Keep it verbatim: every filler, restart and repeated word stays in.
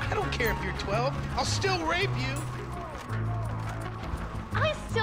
I don't care if you're twelve. I'll still rape you.